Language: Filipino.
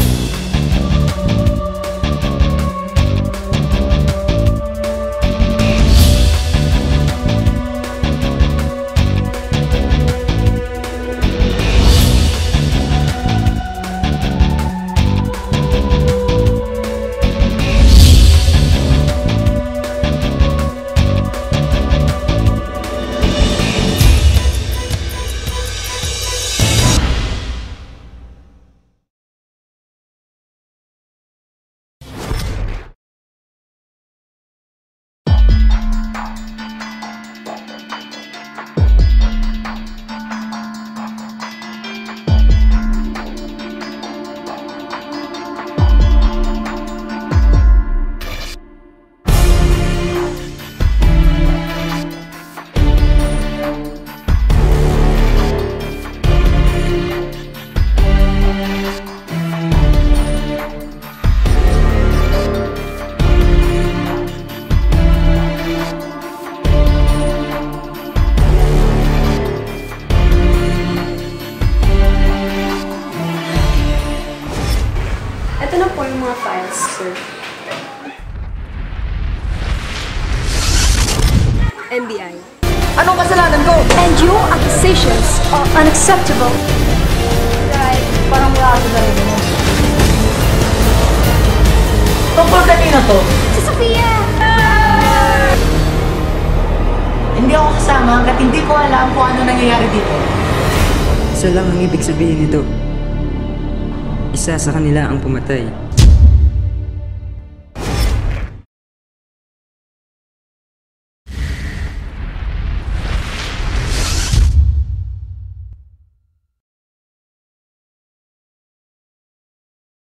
Ito na po yung mga files, sir. NBI. Anong kasalanan ko? And your accusations are unacceptable. Right, parang wala ako sa rin mo. Tungkol kanina to? Si Sofia! Hindi ako kasama hanggat hindi ko alam kung ano nangyayari dito. Isa lang ang ibig sabihin nito. Isa sa kanila ang pumatay.